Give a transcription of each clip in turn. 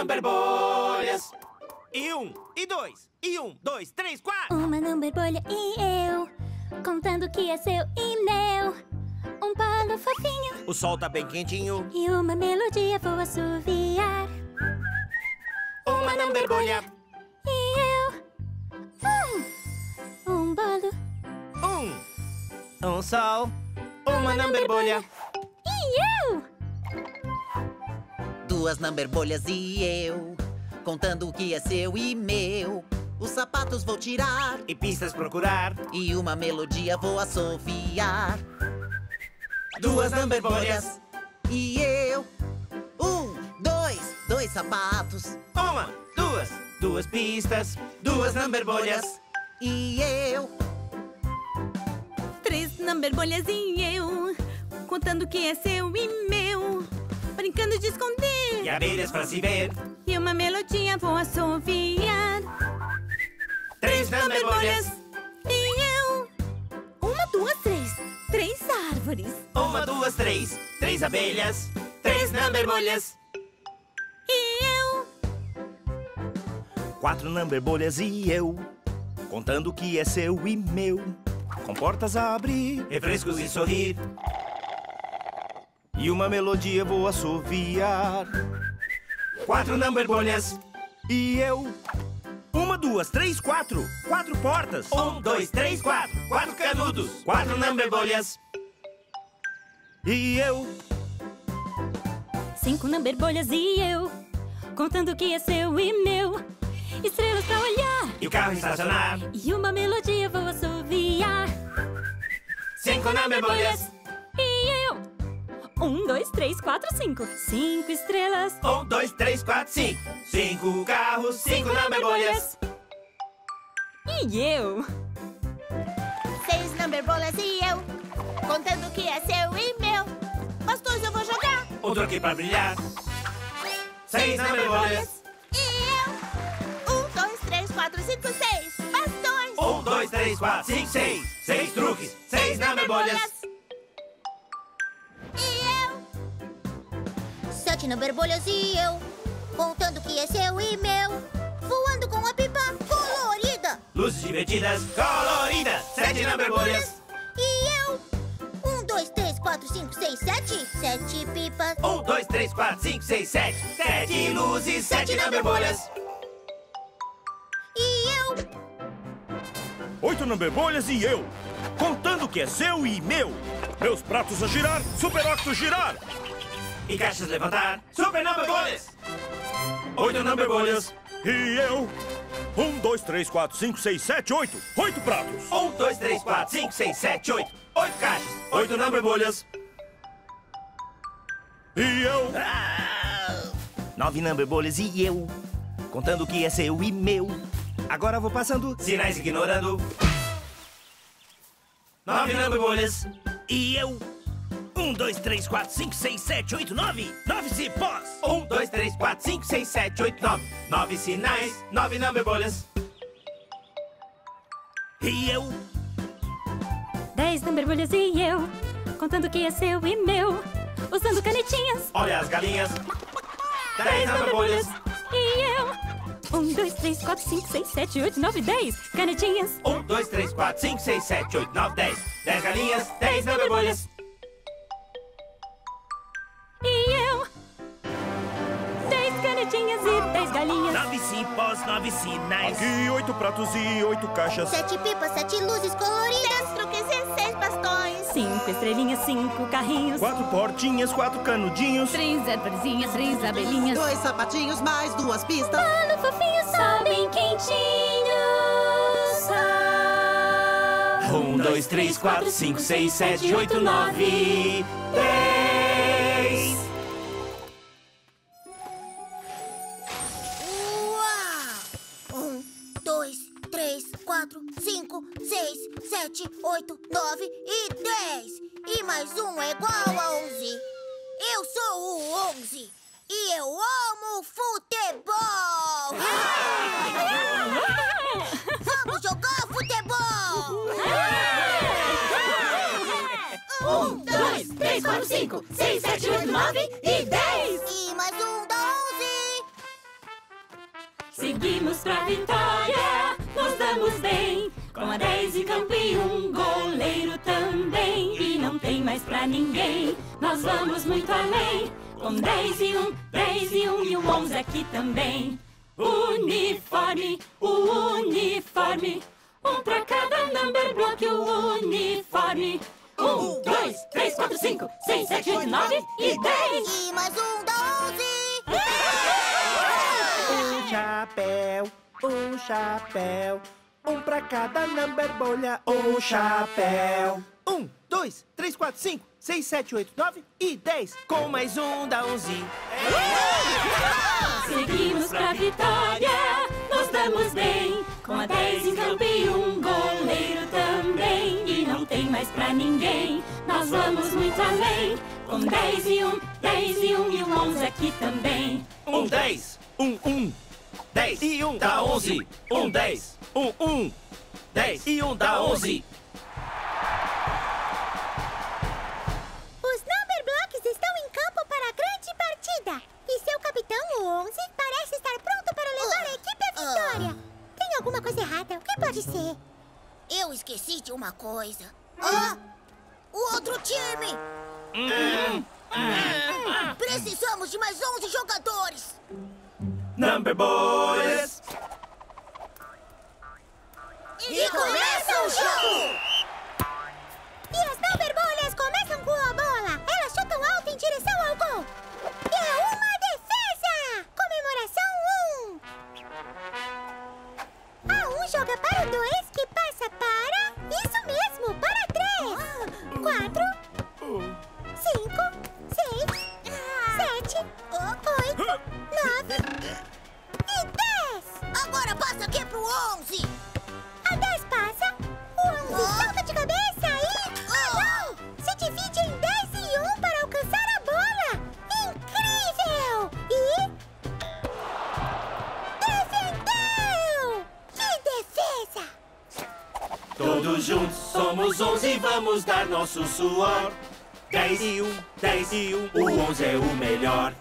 number bolhas. E 1, e 2, e 1, 2, 3, 4. Uma number bolha e eu, contando que é seu e meu. Um bolo fofinho. O sol tá bem quentinho. E uma melodia vou assoviar. Uma number bolha. E eu. Um bolo. Um sol. Uma number bolha. E eu. Duas number bolhas e eu, contando o que é seu e meu. Os sapatos vou tirar E pistas procurar. e uma melodia vou assoviar. Duas number bolhas. E eu. Dois sapatos. Uma, duas pistas. Duas number bolhas. E eu. Três number bolhas e eu, contando que é seu e meu. Brincando de esconder E abelhas pra se ver. e uma melodia vou assoviar. Três number bolhas. E eu. Uma, duas, três. Três árvores. Uma, duas, três. Três abelhas. Três number bolhas. E eu. Quatro number bolhas e eu, contando o que é seu e meu. Com portas a abrir, refrescos e sorrir. E uma melodia vou assoviar. Quatro number bolhas. E eu. Uma, duas, três, quatro. Quatro portas. Um, dois, três, quatro. Quatro canudos. Quatro number bolhas. E eu. Cinco number bolhas e eu, contando que é seu e meu. Estrelas pra olhar E o carro estacionar. e uma melodia vou assoviar. Cinco number bolhas. E eu. Um, dois, três, quatro, cinco. Cinco estrelas. Um, dois, três, quatro, cinco. Cinco carros. Cinco number bolhas. E eu. Seis number bolhas e eu, contando que é seu e meu. Bastões eu vou jogar. Um troquei pra brilhar. Seis number bolhas. E eu. Um, dois, três, quatro, cinco, seis. Bastões. Um, dois, três, quatro, cinco, seis. Seis truques. Seis number bolhas. E eu. Sete number bolhas e eu, contando que é seu e meu. Voando com a pipa colorida. Luzes divertidas, coloridas. Sete number bolhas. E eu. Um, dois, três, quatro, cinco, seis, sete. Sete pipas. Um, dois, três, quatro, cinco, seis, sete. Sete luzes, sete number bolhas. E eu. Oito number bolhas e eu, contando que é seu e meu. Meus pratos a girar, super octo girar. E caixas levantar, super number bolhas. Oito number bolhas. E eu. Um, dois, três, quatro, cinco, seis, sete, oito. Oito pratos. Um, dois, três, quatro, cinco, seis, sete, oito. Oito caixas. Oito number bolhas. E eu. Nove number bolhas e eu, contando que é seu e meu. Agora vou passando sinais ignorando. Nove number bolhas. E eu. Um, dois, três, quatro, cinco, seis, sete, oito, nove. Nove cipós. Um, dois, três, quatro, cinco, seis, sete, oito, nove. Nove sinais, nove number bolhas. E eu. 10 number bolhas e eu, contando que é seu e meu. Usando canetinhas. Olha as galinhas. 10 number bolhas. E eu. 1, 2, 3, 4, 5, 6, 7, 8, 9, 10. Canetinhas. 1, 2, 3, 4, 5, 6, 7, 8, 9, 10. 10 galinhas, 10 number bolhas. E eu. 10 canetinhas e 10 galinhas. 9 cipós, 9 sinais. Aqui 8 pratos e 8 caixas. Sete pipas, sete luzes coloridas. Seis truques e seis bastões. 5 estrelinhas, 5 carrinhos. 4 portinhas, 4 canudinhos. 3 arvorezinhas, 3 abelhinhas. Dois sapatinhos mais duas pistas. Bolo fofinho, só bem quentinho. 1, 2, 3, 4, 5, 6, 7, 8, 9, 10. Uau! 1, 2, 3, 4, 5, 6, 7, 8, 9 e 10. E mais um é igual a 11. Eu sou o 11 e eu amo futebol. Vamos jogar futebol. 1, 2, 3, 4, 5, 6, 7, 8, 9 e 10. E mais um da 11. Seguimos pra vitória, nos damos bem. Com a 10 em campo e um goleiro também. E não tem mais pra ninguém, nós vamos muito além. Com 10 e 1, 10 e 1 e o 11 aqui também. Uniforme, o uniforme. Um pra cada number block, o uniforme. 1, 2, 3, 4, 5, 6, 7, 8, 9 e 10. E mais um da 11. Um chapéu, um chapéu. Um pra cada number bolha, um chapéu. 1, 2, 3, 4, 5, 6, 7, 8, 9 e 10. Com mais um da 11. Seguimos pra vitória, nos damos bem. Com a 10 em campo e um goleiro também. E não tem mais pra ninguém, nós vamos muito além. Com 10 e 1, 10 e 1 e o 11 aqui também. 1, 10, 1, 10 e 1 dá 11. 1, 10, 1, 10 e 1 dá 11. Os number blocks estão em campo para a grande partida. E seu capitão, o 11, parece estar pronto para levar a equipe à vitória. Tem alguma coisa errada? O que pode ser? Eu esqueci de uma coisa. O outro time! Precisamos de mais 11 jogadores. Number Boys! E começa o jogo! E as number bolhas começam com a bola. Elas chutam alto em direção ao gol. E é uma defesa! Comemoração 1. A 1 joga para o 2, que passa para... Isso mesmo, para 3. 4, 5, 6, 7, 8, 9 e 10. Agora passa aqui pro 11. A 10 passa, o 11 salta de cabeça e... não! Se divide em 10 e 1 para alcançar a bola! Incrível! E... defendeu! Que defesa! Todos juntos somos 11, vamos dar nosso suor. 10 e 1, 10 e 1, o 11 é o melhor.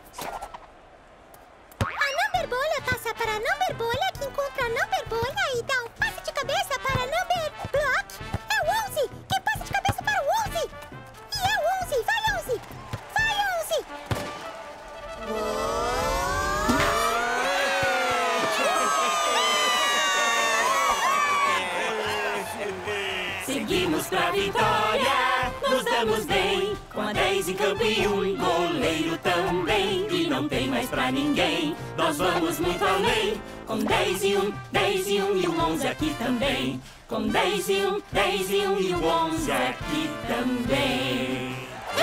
A number bolha passa para a number bolha, que encontra a number bolha e dá um passe de cabeça para a number block. É o 11, que passa de cabeça para o 11. E é o 11, vai 11, vai 11. Seguimos pra vitória, nos damos bem. Com a 10 em campo e um goleiro também. E não tem mais pra ninguém, nós vamos muito além. Com 10 e 1, 10 e 1 e o 11 aqui também. Com 10 e 1, 10 e 1 e o 11 aqui também.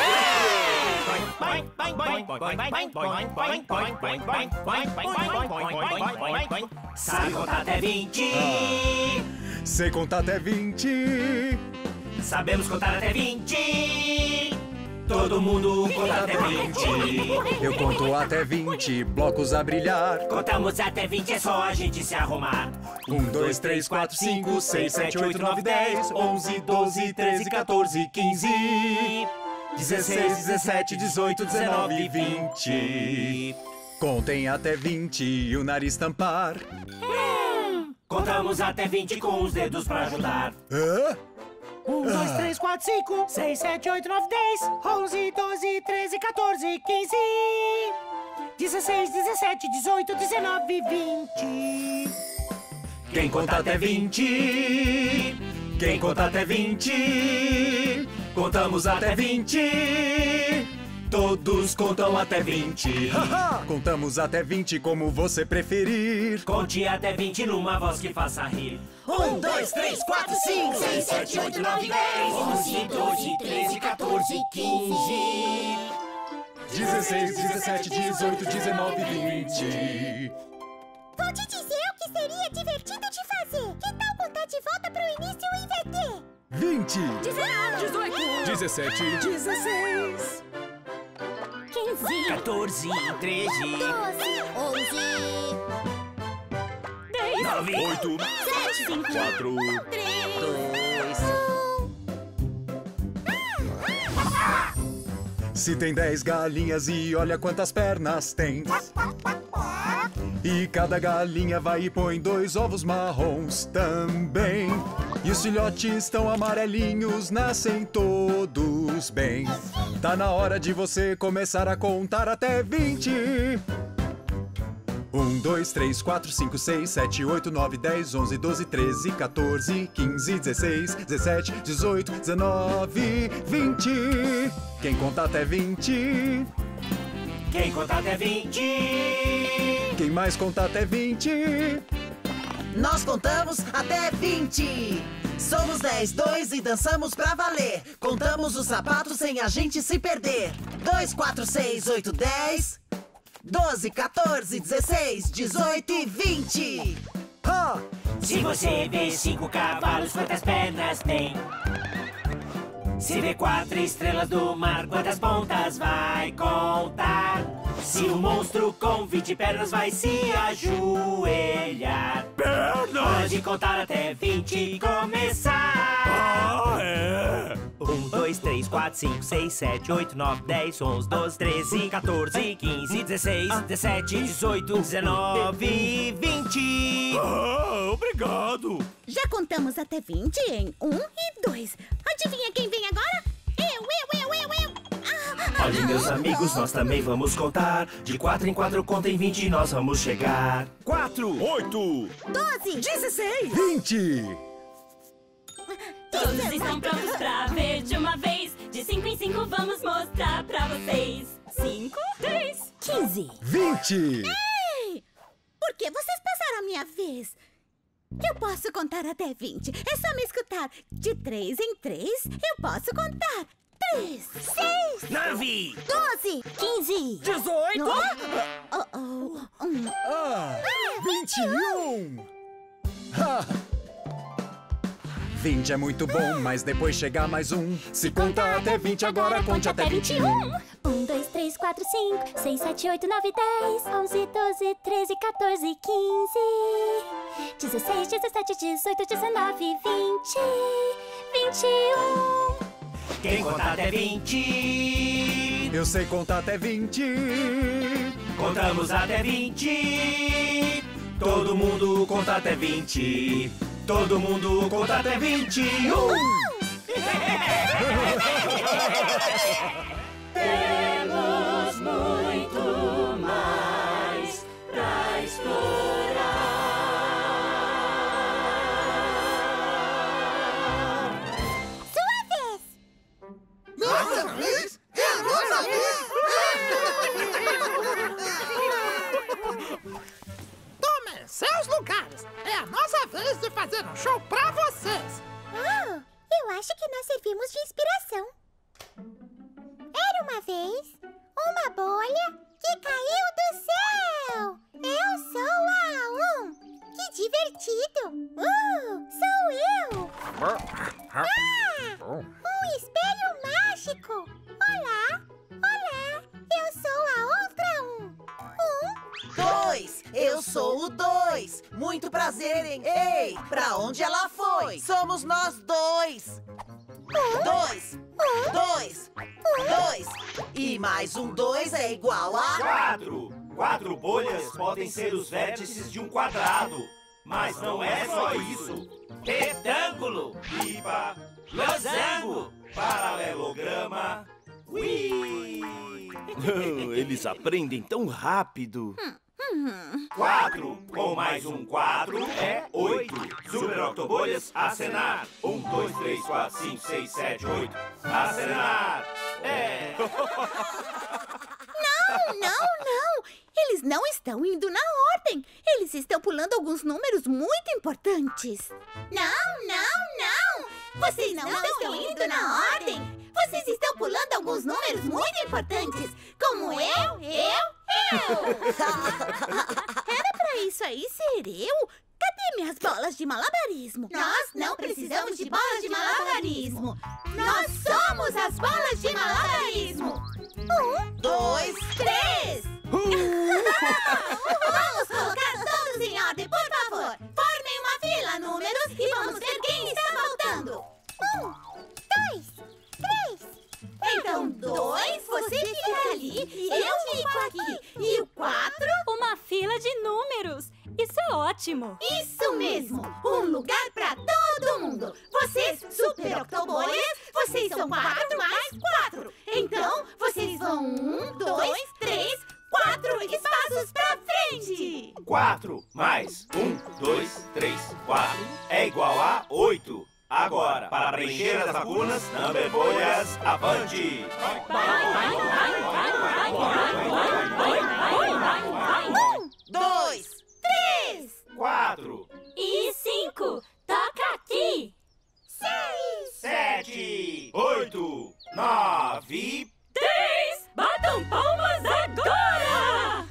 Sabe contar até 20? Sei contar até 20. Sabemos contar até 20. Todo mundo conta até 20. Eu conto até 20, blocos a brilhar. Contamos até 20, é só a gente se arrumar. 1, 2, 3, 4, 5, 6, 7, 8, 9, 10, 11, 12, 13, 14, 15, 16, 17, 18, 19, 20. Contem até 20 e o nariz tampar. Contamos até 20 com os dedos pra ajudar. 1, 2, 3, 4, 5, 6, 7, 8, 9, 10, 11, 12, 13, 14, 15, 16, 17, 18, 19, 20. Quem conta até 20? Quem conta até 20? Contamos até 20. Todos contam até 20. Contamos até 20 como você preferir. Conte até 20 numa voz que faça rir. 1, 2, 3, 4, 5, 6, 7, 8, 9, 10, 11, 12, 13, 14, 15, 16, 17, 18, 19, 20. Vou te dizer o que seria divertido de fazer. Que tal contar de volta pro início e inverter? 20, 19, 18, 17, 16, 15, 14, 13, 12, 11, 10, 9, 8, 7, 5, 4, 3, Se tem 10 galinhas e olha quantas pernas tem. E cada galinha vai e põe 2 ovos marrons também. E os filhotes estão amarelinhos, nascem todos bem. Tá na hora de você começar a contar até 20. 1, 2, 3, 4, 5, 6, 7, 8, 9, 10, 11, 12, 13, 14, 15, 16, 17, 18, 19, 20. Quem conta até 20? Quem conta até 20? Quem mais conta até 20? Nós contamos até 20. Somos 10, 2 e dançamos pra valer. Contamos os sapatos sem a gente se perder. 2, 4, 6, 8, 10, 12, 14, 16, 18 e 20. Ha! Se você vê 5 cavalos, quantas pernas tem? Se vê 4 estrelas do mar, quantas pontas vai contar? Se um monstro com 20 pernas vai se ajoelhar, pode contar até 20 e começar. Ah, é? 1, 2, 3, 4, 5, 6, 7, 8, 9, 10, 11, 12, 13, 14, 15, 16, 17, 18, 19, 20. Ah, obrigado. Já contamos até 20 em 1 e 2. Adivinha quem vem agora? Eu. Olhem, meus amigos, nós também vamos contar. De 4 em 4 contem 20 e nós vamos chegar. 4, 8, 12, 16. 20! Todos estão prontos pra ver de uma vez. De 5 em 5 vamos mostrar pra vocês. 5, 3, 15. 20! Ei! Por que vocês passaram a minha vez? Eu posso contar até 20. É só me escutar. De 3 em 3, eu posso contar. 3, 6, 9, 12, 15, 18. Ah, 21! Ha! 20 é muito bom, mas depois chega mais um. Se contar até 20, agora conte até 21. 1, 2, 3, 4, 5, 6, 7, 8, 9, 10, 11, 12, 13, 14, 15, 16, 17, 18, 19, 20, 21. Quem conta até 20? Eu sei contar até 20. Contamos até 20. Todo mundo conta até 20. Todo mundo conta até 21. Temos muito mais pra explorar. Sua vez! Nossa vez? É a nossa vez! Tomem seus lugares. É a nossa vez de fazer um show pra vocês. Oh, eu acho que nós servimos de inspiração. Era uma vez uma bolha que caiu do céu. Eu sou a 1. Que divertido. Sou eu. Um espelho mágico. Olá. Olá. Eu sou a outra 1. 2, eu sou o 2. Muito prazer, hein? Ei, pra onde ela foi? Somos nós 2. 2, 2, 2. E mais um 2 é igual a... 4. 4 bolhas podem ser os vértices de um quadrado. Mas não é só isso. Retângulo, pipa, losango, paralelograma. Ui! Eles aprendem tão rápido. 4 com mais um 4 é 8. Super octobolhas, acenar. 1, 2, 3, 4, 5, 6, 7, 8. Acenar. É. Não. Eles não estão indo na ordem. Eles estão pulando alguns números muito importantes. Não. Vocês não estão indo na ordem. Vocês estão pulando alguns números muito importantes. Como eu. Era pra isso aí ser eu? Cadê minhas bolas de malabarismo? Nós não precisamos de bolas de malabarismo. Nós somos as bolas de malabarismo. 1, 2, 3. Vamos colocar todos em ordem, por favor. Formem uma fila, números, e vamos ver quem está faltando. 1, 2, 3. Então, 2, você fica ali, eu fico aqui. E o 4? Uma fila fila de números. Isso é ótimo. Isso mesmo! Um lugar pra todo mundo! Vocês, Super Octobolhas, vocês são 4 mais 4. Então, vocês vão 1, 2, 3, 4 espaços pra frente! 4 mais 1, 2, 3, 4 é igual a 8. Agora, para preencher as lacunas, Number Bolhas, avante! 1, 2, 3, 4, E 5. Toca aqui. 6, 7, 8, 9... 10. Batam palmas agora.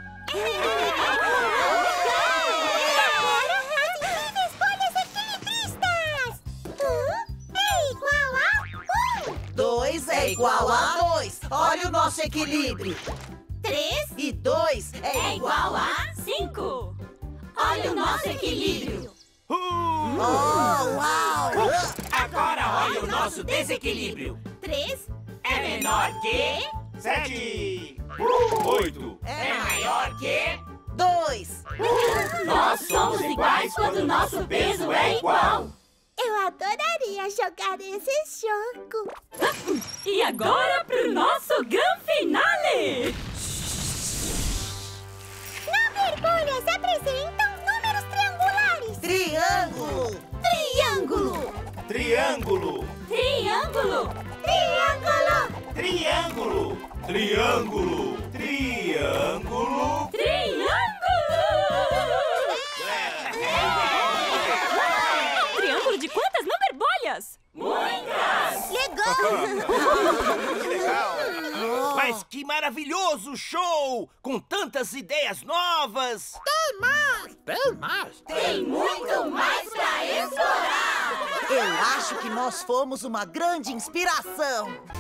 Agora, as incríveis bolhas equilibristas! 1 é igual a 1. 2 é igual a 2. Olha o nosso equilíbrio. 3 E 2 É igual a 5. Olha o nosso equilíbrio. Oh, uau! Agora olha o nosso desequilíbrio. 3 É menor que 7. 8 é maior que 2. Nós somos iguais quando o nosso peso é igual. Eu adoraria jogar esse jogo. E agora pro nosso grande finale. Number Bolhas apresentam números triangulares. Triângulo. Triângulo! triângulo, Triângulo. Triângulo. triângulo, triângulo, triângulo. Triângulo de quantas number bolhas? Que legal! Mas que maravilhoso show! Com tantas ideias novas! Bem mais. Tem muito mais pra explorar. Eu acho que nós fomos uma grande inspiração.